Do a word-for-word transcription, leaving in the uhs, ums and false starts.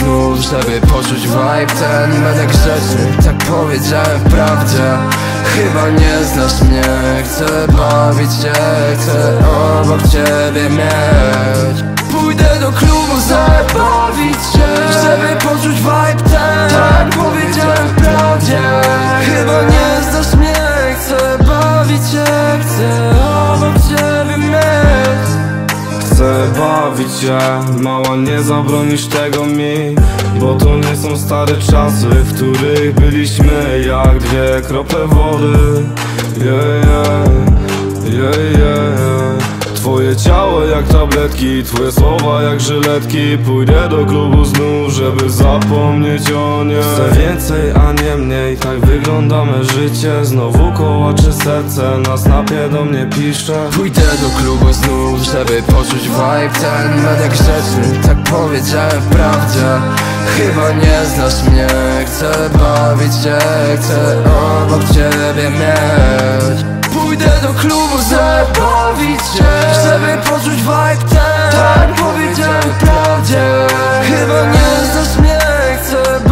znów, żeby poczuć vibe ten. Będę grzeczny, tak powiedziałem wprawdzie. Chyba nie znasz mnie, chcę bawić się, chcę obok ciebie mieć. Pójdę do klubu zabawić się, żeby poczuć vibe ten. Tak powiedziałem wprawdzie. Chyba nie znasz mnie, chcę bawić się, chcę obok ciebie mieć. Chcę bawić się, mała, nie zabronisz tego mi. Bo to nie są stare czasy, w których byliśmy jak dwie krople wody. Yeah, yeah, yeah, yeah. Twoje ciało jak tabletki, twoje słowa jak żyletki. Pójdę do klubu znów, żeby zapomnieć o nie. Chcę więcej, a nie mniej, tak wyglądamy życie. Znowu kołaczy serce, na snapie do mnie pisze. Pójdę do klubu znów, żeby poczuć vibe ten. Będę grzeczny, tak powiedziałem wprawdzie. Chyba nie znasz mnie, chcę bawić się, chcę obok ciebie mieć. Pójdę do klubu zabawić się, żeby poczuć vibe ten. Tak powiedziałem wprawdzie. Chyba nie znasz mnie, chcę